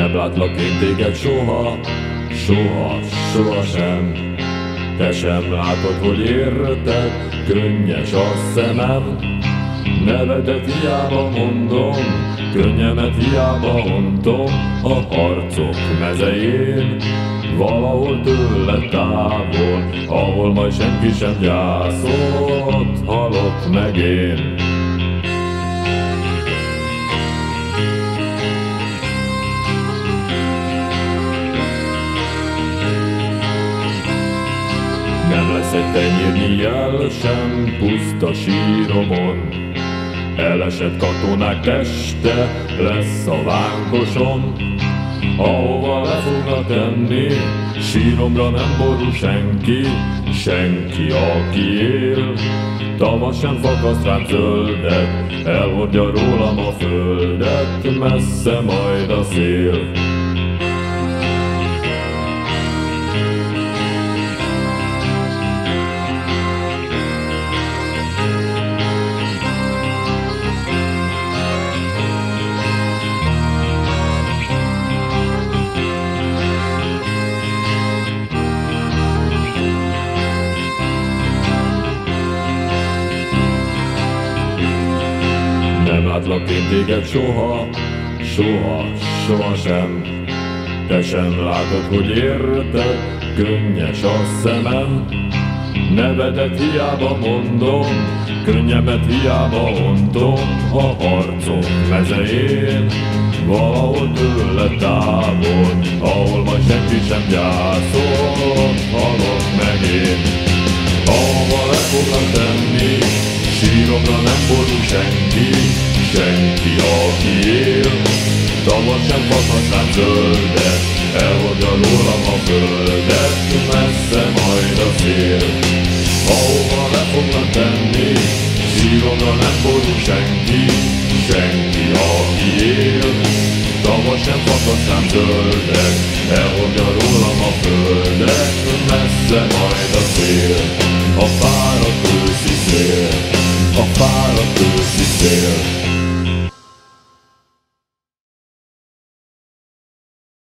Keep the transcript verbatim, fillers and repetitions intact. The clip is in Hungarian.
Nem látlak én téged soha, soha, sohasem. Te sem látod, hogy érted, könnyes a szemem. Nevedet hiába mondom, könnyemet hiába ontom. A harcok mezején, valahol tőle távol, ahol majd senki sem gyászott, halok meg én. Nem lesz egy tenyérnyi jel sem puszta síromon. Elesett katonák teste lesz a vánkosom, ahova le fognak tenni, síromra nem borul senki, senki, aki él. Tavasz sem fakaszt rám zöldet, elhordja rólam a földet, messze majd a szél. Nem látlak én téged soha, soha, sohasem. Te sem látod, hogy érted, könnyes a szemem. Nevedet hiába mondom, könnyemet hiába ontom. A harcok mezején, valahol tőle távol, ahol majd senki sem gyászol, halok meg én. Ahova le fognak tenni, síromra nem borul senki, senki, aki él. Tavasz sem fakaszt rám zöldet, elhordja rólam a földet, messze majd a szél. Ahova le fognak tenni, síromra nem borul senki, senki, aki él. Tavasz sem fakaszt rám zöldet, elhordja rólam a földet, messze majd a szél. A fáradt őszi szél, a fáradt őszi szél.